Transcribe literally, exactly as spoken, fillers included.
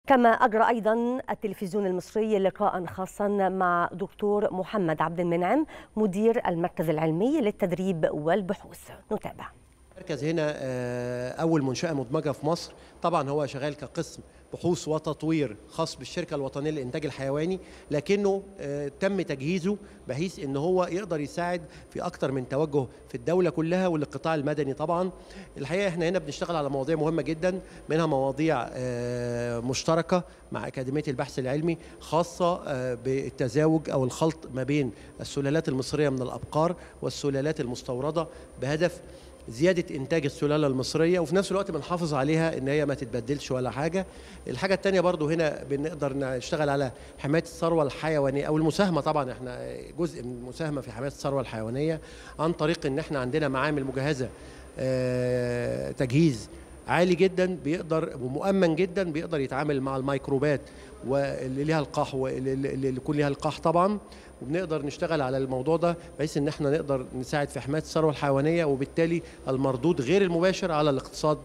كما أجرى أيضا التلفزيون المصري لقاء خاصا مع دكتور محمد عبد المنعم مدير المركز العلمي للتدريب والبحوث. نتابع. المركز هنا أول منشأة مدمجة في مصر، طبعا هو شغال كقسم بحوث وتطوير خاص بالشركة الوطنية للإنتاج الحيواني، لكنه تم تجهيزه بحيث أنه هو يقدر يساعد في أكتر من توجه في الدولة كلها والقطاع المدني. طبعا الحقيقة احنا هنا بنشتغل على مواضيع مهمة جدا، منها مواضيع مشتركة مع أكاديمية البحث العلمي خاصة بالتزاوج أو الخلط ما بين السلالات المصرية من الأبقار والسلالات المستوردة بهدف زيادة إنتاج السلالة المصرية، وفي نفس الوقت بنحافظ عليها إن هي ما تتبدلش ولا حاجة. الحاجة التانية برضو هنا بنقدر نشتغل على حماية الثروة الحيوانية أو المساهمة، طبعا إحنا جزء من المساهمة في حماية الثروة الحيوانية عن طريق إن إحنا عندنا معامل مجهزة تجهيز عالي جدا بيقدر ومؤمن جدا بيقدر يتعامل مع الميكروبات واللي ليها القاح واللي يكون ليها القاح طبعا، وبنقدر نشتغل على الموضوع ده بحيث ان احنا نقدر نساعد في حماية الثروة الحيوانية وبالتالي المردود غير المباشر على الاقتصاد